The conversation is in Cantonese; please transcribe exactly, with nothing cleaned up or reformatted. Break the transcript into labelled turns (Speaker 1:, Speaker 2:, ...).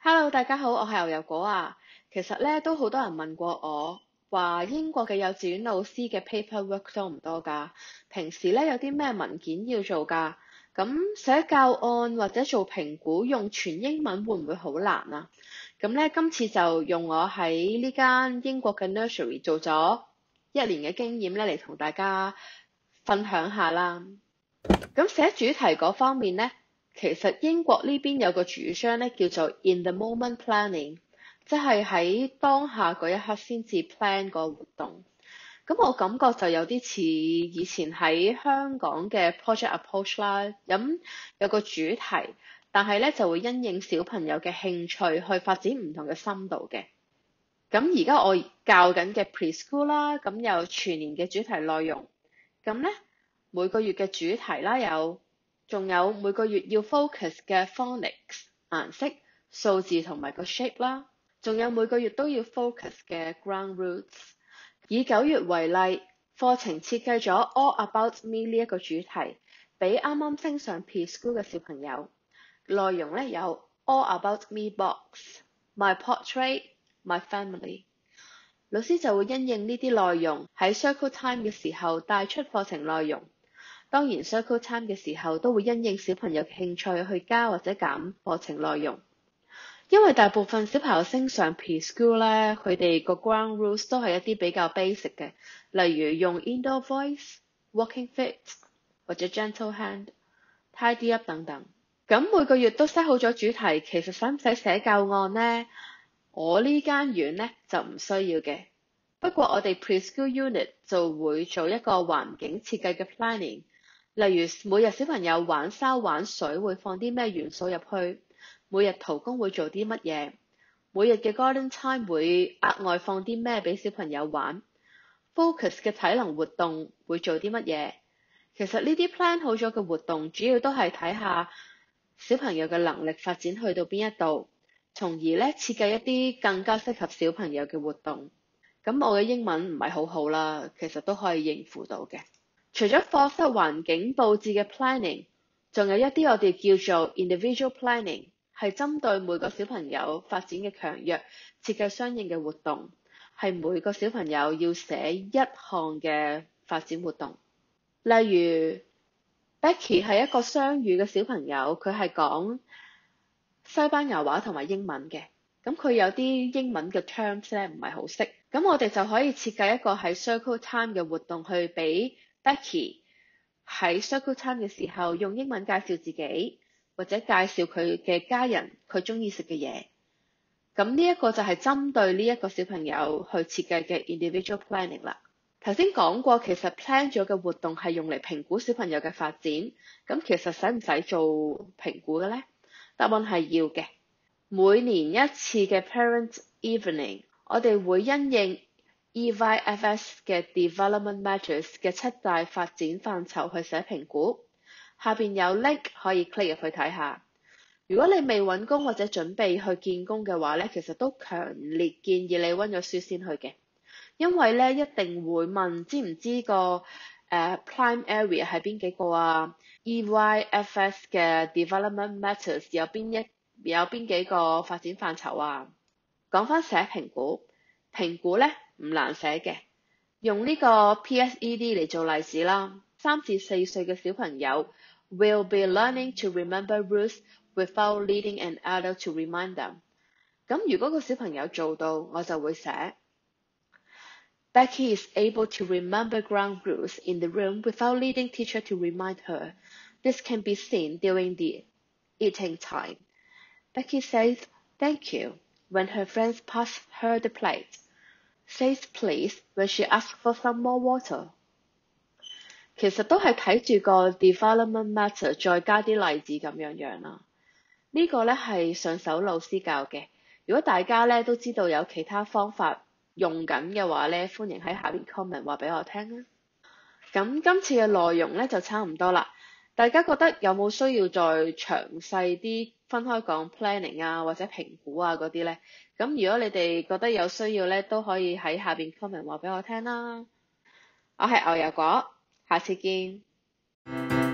Speaker 1: Hello，大家好，我係牛油果啊。其實咧都好多人問過我，話英國嘅幼稚園老師嘅 paperwork 多唔多㗎？平時咧有啲咩文件要做㗎？咁寫教案或者做評估用全英文會唔會好難啊？咁咧今次就用我喺呢間英國嘅 nursery 做咗一年嘅經驗咧嚟同大家分享下啦。咁寫主題嗰方面咧，其實英國呢邊有個主張咧，叫做 in the moment planning，即係喺當下嗰一刻先至 plan 個活動。咁我感覺就有啲似以前喺香港嘅 project approach 啦。咁有個主題，但係咧就會因應小朋友嘅興趣去發展唔同嘅深度嘅。咁而家我教緊嘅 preschool 啦，咁有全年嘅主題內容。咁咧每個月嘅主題啦有。仲有每個月要 focus 嘅 phonics 顏色、數字同埋個 shape 啦，仲有每個月都要 focus 嘅 ground roots。以九月為例，課程設計咗 All About Me 呢一個主題，俾啱啱升上 preschool 嘅小朋友。內容咧有 All About Me Box、My Portrait、My Family。老師就會因應呢啲內容喺 circle time 嘅時候帶出課程內容。當然 circle time 嘅時候都會因應小朋友嘅興趣去加或者減課程內容。因為大部分小朋友升上 preschool 咧，佢哋個 ground rules 都係一啲比較 basic 嘅，例如用 indoor voice、walking fit 或者 gentle hand、tidy up 等等。咁每個月都 set 好咗主題，其實使唔使寫教案呢？我呢間院咧就唔需要嘅。不過我哋 preschool unit 就會做一個環境設計嘅 planning。例如每日小朋友玩沙玩水會放啲咩元素入去，每日圖工會做啲乜嘢，每日嘅 garden time 會額外放啲咩俾小朋友玩 ，focus 嘅體能活動會做啲乜嘢。其實呢啲 plan 好咗嘅活動主要都係睇下小朋友嘅能力發展去到邊一度，從而咧設計一啲更加適合小朋友嘅活動。咁我嘅英文唔係好好啦，其實都可以應付到嘅。除咗課室環境佈置嘅 planning， 仲有一啲我哋叫做 individual planning， 係針對每個小朋友發展嘅強弱，設計相應嘅活動，係每個小朋友要寫一項嘅發展活動。例如 Becky 係一個雙語嘅小朋友，佢係講西班牙話同埋英文嘅，咁佢有啲英文嘅 terms 咧唔係好識，咁我哋就可以設計一個喺 circle time 嘅活動去俾Becky 喺 circle time 嘅時候用英文介紹自己，或者介紹佢嘅家人，佢中意食嘅嘢。咁呢一個就係針對呢一個小朋友去設計嘅 individual planning 啦。頭先講過，其實 plan 咗嘅活動係用嚟評估小朋友嘅發展。咁其實使唔使做評估嘅呢？答案係要嘅。每年一次嘅 parent evening， 我哋會因應E Y F S 嘅 development measures 嘅七大發展範疇去寫評估，下邊有 link 可以 click 入去睇下。如果你未揾工或者準備去見工嘅話咧，其實都強烈建議你溫咗書先去嘅，因為咧一定會問知唔知個誒、uh, prime area 係邊幾個啊 ？E Y F S 嘅 development matters 有邊一有邊幾個發展範疇啊？講翻寫評估，評估咧唔難寫嘅，用呢個 P S E D 嚟做例子啦。三至四歲嘅小朋友 will be learning to remember rules without needing an adult to remind them。咁如果個小朋友做到，我就會寫 Becky is able to remember ground rules in the room without needing teacher to remind her. This can be seen during the eating time. Becky says thank you when her friends pass her the plate. Says please when she asks for some more water。 其實都係睇住個 development matter 再加啲例子咁樣樣啦。呢個咧係上手老師教嘅。如果大家咧都知道有其他方法用緊嘅話咧，歡迎喺下邊 comment 話俾我聽啦。咁今次嘅內容咧就差唔多啦。大家覺得有冇需要再詳細啲分開講 planning 啊或者評估啊嗰啲咧？咁如果你哋覺得有需要咧，都可以喺下邊 comment 話俾我聽啦。我係牛油果，下次見。